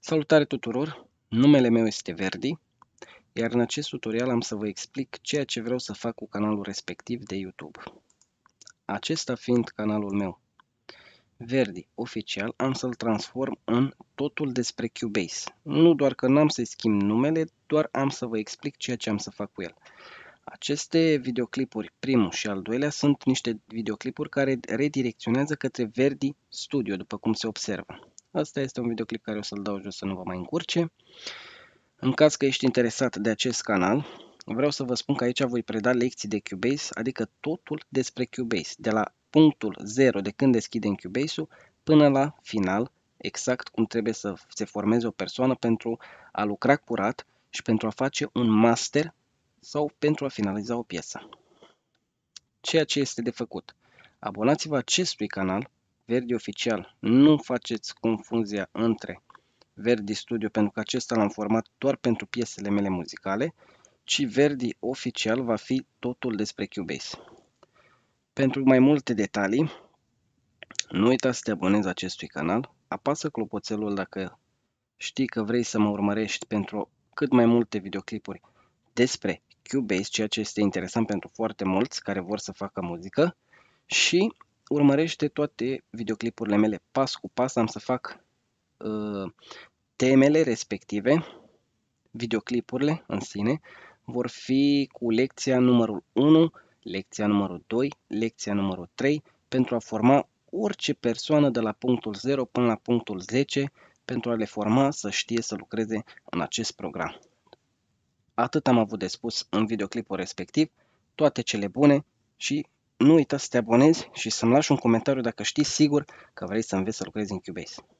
Salutare tuturor! Numele meu este Verdi, iar în acest tutorial am să vă explic ceea ce vreau să fac cu canalul respectiv de YouTube. Acesta fiind canalul meu Verdi Oficial, am să-l transform în totul despre Cubase. Nu doar că n-am să-i schimb numele, doar am să vă explic ceea ce am să fac cu el. Aceste videoclipuri, primul și al doilea, sunt niște videoclipuri care redirecționează către Verdi Studio, după cum se observă. Asta este un videoclip care o să-l dau jos să nu vă mai încurce. În caz că ești interesat de acest canal, vreau să vă spun că aici voi preda lecții de Cubase, adică totul despre Cubase, de la punctul 0 de când deschidem Cubase-ul până la final, exact cum trebuie să se formeze o persoană pentru a lucra curat și pentru a face un master sau pentru a finaliza o piesă. Ceea ce este de făcut: abonați-vă acestui canal, Verdi Oficial, nu faceți confuzia între Verdi Studio, pentru că acesta l-am format doar pentru piesele mele muzicale, ci Verdi Oficial va fi totul despre Cubase. Pentru mai multe detalii, nu uita să te abonezi acestui canal, apasă clopoțelul dacă știi că vrei să mă urmărești pentru cât mai multe videoclipuri despre Cubase, ceea ce este interesant pentru foarte mulți care vor să facă muzică, și urmărește toate videoclipurile mele pas cu pas. Am să fac temele respective, videoclipurile în sine, vor fi cu lecția numărul 1, lecția numărul 2, lecția numărul 3, pentru a forma orice persoană de la punctul 0 până la punctul 10, pentru a le forma să știe să lucreze în acest program. Atât am avut de spus în videoclipul respectiv, toate cele bune și nu uita să te abonezi și să-mi lași un comentariu dacă știi sigur că vrei să înveți să lucrezi în Cubase.